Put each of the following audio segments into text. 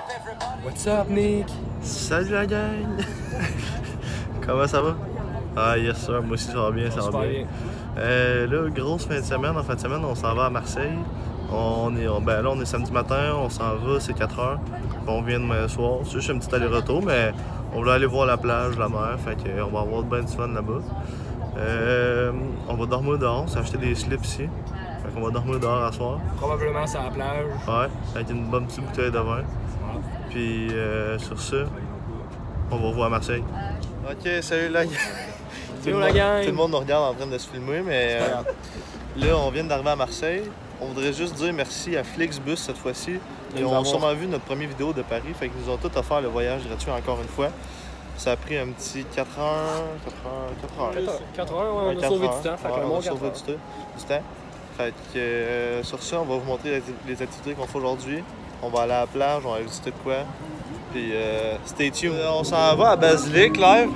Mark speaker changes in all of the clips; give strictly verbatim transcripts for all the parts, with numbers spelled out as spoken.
Speaker 1: What's up, Nick?
Speaker 2: Salut la gang! Comment ça va? Ah yes sir, moi aussi ça va bien, ça va bien. bien. Euh, là, grosse fin de semaine, en fin de semaine, on s'en va à Marseille. On est, on, ben là, on est samedi matin, on s'en va, c'est quatre heures. On vient demain soir. C'est juste un petit aller-retour, mais on voulait aller voir la plage, la mer, fait qu'on va avoir bien du fun là-bas. Euh, on va dormir dehors, on s'est acheté des slips ici. Fait qu'on va dormir dehors à soir.
Speaker 1: Probablement sur la plage.
Speaker 2: Ouais, avec une bonne petite bouteille de vin. Ouais. Puis euh, sur ça, on va voir Marseille. Ok, salut la gang!
Speaker 1: Salut la gang!
Speaker 2: Tout le monde nous regarde en train de se filmer, mais euh, là, on vient d'arriver à Marseille. On voudrait juste dire merci à Flixbus cette fois-ci. Ils ont sûrement vu notre première vidéo de Paris, fait qu'ils nous ont tout offert le voyage gratuit encore une fois. Ça a pris un petit quatre heures, quatre heures, quatre heures.
Speaker 1: quatre heures, ouais, on a sauvé du temps. Fait
Speaker 2: ouais, on a sauvé du temps. Du temps. Fait que euh, sur ça, on va vous montrer les activités qu'on fait aujourd'hui. On va aller à la plage, on va visiter de quoi. Puis euh, stay tuned. Euh, on s'en va à Basilique live.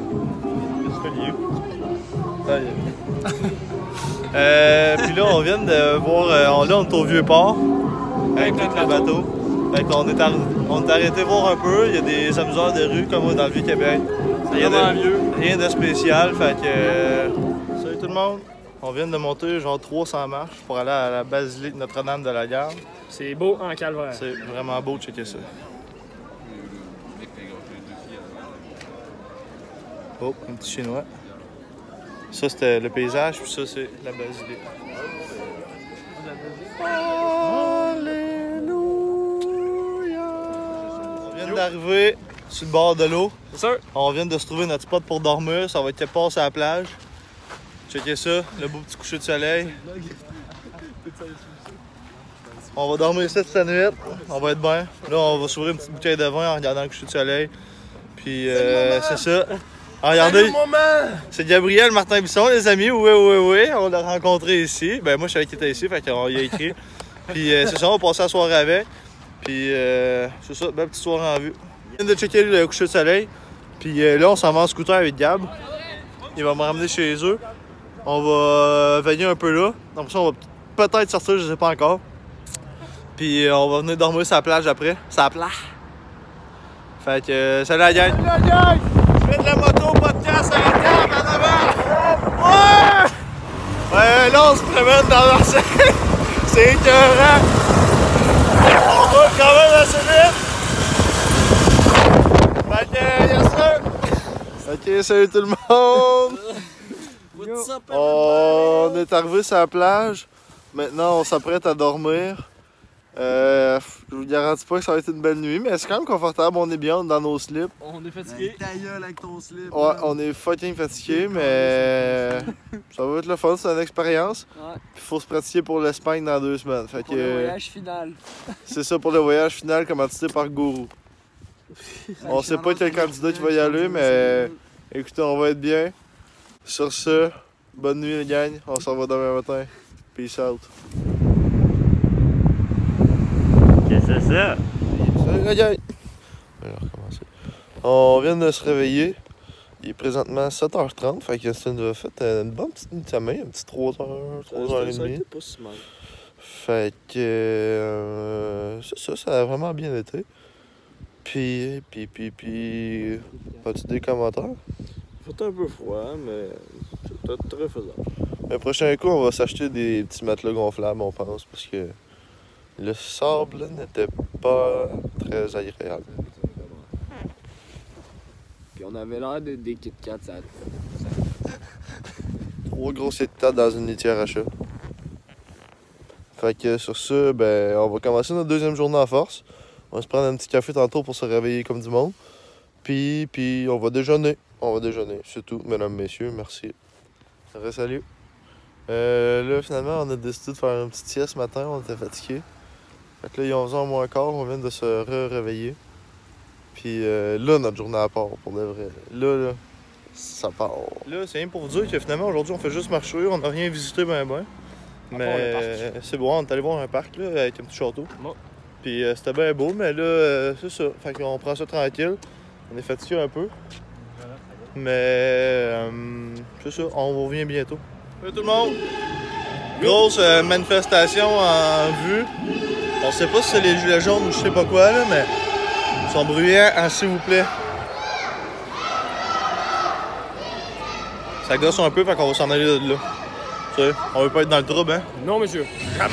Speaker 2: euh, Puis là, on vient de voir. Euh, là, on est au Vieux-Port. Avec tout le bateau. Fait qu'on est, on est arrêté voir un peu. Il y a des amuseurs de rue comme dans le Vieux-Québec. Rien de, vieux. rien de spécial. Fait que. Euh, salut tout le monde. On vient de monter genre trois cents marches pour aller à la Basilique Notre-Dame de la Garde.
Speaker 1: C'est beau en calvaire.
Speaker 2: C'est vraiment beau de checker ça. Oh, un petit chinois. Ça, c'était le paysage, puis ça, c'est la basilique. Alléluia! On vient d'arriver sur le bord de l'eau.
Speaker 1: C'est sûr.
Speaker 2: On vient de se trouver notre spot pour dormir. Ça va être quelque part sur la plage. Checkez ça, le beau petit coucher de soleil. On va dormir ici cette nuit. On va être bien. Là, on va s'ouvrir une petite bouteille de vin en regardant le coucher de soleil. Puis, euh, c'est ça. Ah, regardez, c'est Gabriel Martin Bisson, les amis. Oui, oui, oui. On l'a rencontré ici. Ben, moi, je savais qu'il était ici, fait qu'on y a écrit. Puis, euh, c'est ça, on va passer la soirée avec. Puis, euh, c'est ça, belle petite soirée en vue. On vient de checker le coucher de soleil. Puis, euh, là, on s'en va en scooter avec Gab. Il va me ramener chez eux. On va euh, veiller un peu là. Donc, ça, on va peut-être sortir, je sais pas encore. Puis, euh, on va venir dormir sur la plage après. Sur la plage. Fait que, euh, salut la gang! Salut la gang! Je fais de la moto podcast avec Gab en avant! Ouais! Ouais, là, on se promène dans Marseille. C'est écœurant! On roule quand même assez vite! Fait que, yes sir! Ok, salut tout le monde! Up, on est arrivé sur la plage. Maintenant, on s'apprête à dormir. Euh, je vous garantis pas que ça va être une belle nuit, mais c'est quand même confortable. On est bien dans nos slips.
Speaker 1: On est fatigué.
Speaker 3: Ta gueule avec ton slip.
Speaker 2: Ouais, on est fucking fatigué, mais ça va être le fun. C'est une expérience.
Speaker 1: Ouais.
Speaker 2: Il faut se pratiquer pour l'Espagne dans deux semaines. Fait
Speaker 1: pour
Speaker 2: que,
Speaker 1: le voyage final.
Speaker 2: C'est ça pour le voyage final, commandité par Gourou. On sait pas quel candidat qui va y aller, mais écoutez, on va être bien. Sur ce, bonne nuit les gang, on se revoit demain matin. Peace out.
Speaker 4: Qu'est-ce que c'est ça?
Speaker 2: Salut les gang! On va recommencer. On vient de se réveiller. Il est présentement sept heures trente, fait que ça nous a fait une bonne petite nuit de sommeil, un petit trois heures, trois heures trente.
Speaker 3: Pas si mal.
Speaker 2: Fait que euh, c'est ça, ça a vraiment bien été. Puis, puis, puis, puis, as-tu des commentaires?
Speaker 3: C'est un peu froid, mais c'est très faisable.
Speaker 2: Le prochain coup, on va s'acheter des petits matelas gonflables, on pense, parce que le sable n'était pas très agréable.
Speaker 3: Puis on avait l'air de des Kit Kats, ça.
Speaker 2: Trois grosses Kit Kats dans une litière à chat. Fait que sur ça, ben, on va commencer notre deuxième journée en force. On va se prendre un petit café tantôt pour se réveiller comme du monde. Puis, puis on va déjeuner. On va déjeuner, c'est tout, mesdames, messieurs, merci. Salut. Euh, là, finalement, on a décidé de faire une petite sieste ce matin, on était fatigués. Fait que là, il est onze heures moins quart, on vient de se re-réveiller. Puis euh, là, notre journée à part, pour de vrai. Là, là, ça part. Là, c'est rien pour vous dire que finalement, aujourd'hui, on fait juste marcher, on n'a rien visité ben ben. Mais c'est bon, on est allé voir un parc, là, avec un petit château. Bon. Puis euh, c'était bien beau, mais là, euh, c'est ça. Fait qu'on prend ça tranquille. On est fatigué un peu. Mais euh, c'est ça, on revient bientôt. Salut tout le monde! Grosse euh, manifestation en vue. On sait pas si c'est les gilets jaunes ou je sais pas quoi, là, mais Ils sont bruyants, hein, s'il vous plaît. Ça gosse un peu, fait qu'on va s'en aller de là. Tu sais, on veut pas être dans le trouble, hein?
Speaker 1: Non, monsieur. Jamais.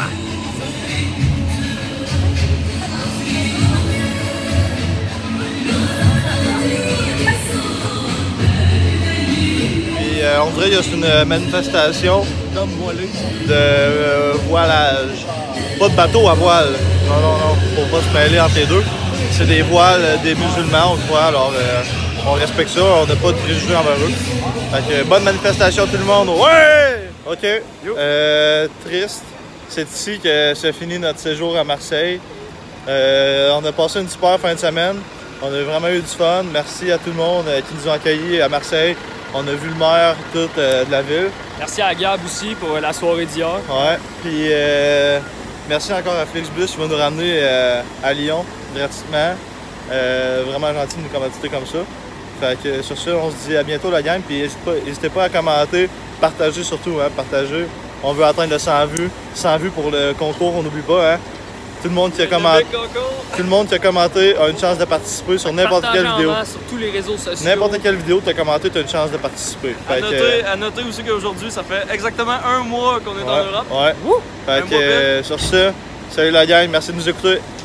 Speaker 2: Puis euh, on dirait que c'est une manifestation de euh, voilage. Pas de bateau à voile. Non, non, non. Faut pas se mêler entre les deux. C'est des voiles des musulmans, on croit. Alors, euh, on respecte ça. On n'a pas de préjugés envers eux. Fait que, bonne manifestation tout le monde. Ouais! OK. Euh, triste. C'est ici que se finit notre séjour à Marseille. Euh, on a passé une super fin de semaine. On a vraiment eu du fun. Merci à tout le monde euh, qui nous a accueillis à Marseille. On a vu le maire tout euh, de la ville.
Speaker 1: Merci à Gab aussi pour la soirée d'hier.
Speaker 2: Ouais. Puis euh, merci encore à Flixbus qui va nous ramener euh, à Lyon gratuitement. Euh, vraiment gentil de nous commanditer comme ça. Fait que sur ça, on se dit à bientôt la gang. Puis n'hésitez pas, pas à commenter, partager surtout, hein, partager. On veut atteindre le cent vues. cent vues pour le concours, on n'oublie pas, hein. Tout le monde qui a commenté, tout le monde qui a commenté a une chance de participer sur n'importe quelle vidéo.
Speaker 1: Sur tous les réseaux sociaux.
Speaker 2: N'importe quelle vidéo que tu as commenté, tu as une chance de participer.
Speaker 5: À
Speaker 2: Fait
Speaker 5: noter,
Speaker 2: que,
Speaker 5: à noter aussi qu'aujourd'hui, ça fait exactement un mois qu'on est
Speaker 2: ouais,
Speaker 5: en Europe.
Speaker 2: Ouais.
Speaker 5: Wouh!
Speaker 2: Fait
Speaker 5: Un
Speaker 2: que
Speaker 5: mois
Speaker 2: euh, sur ça, salut la gang, merci de nous écouter.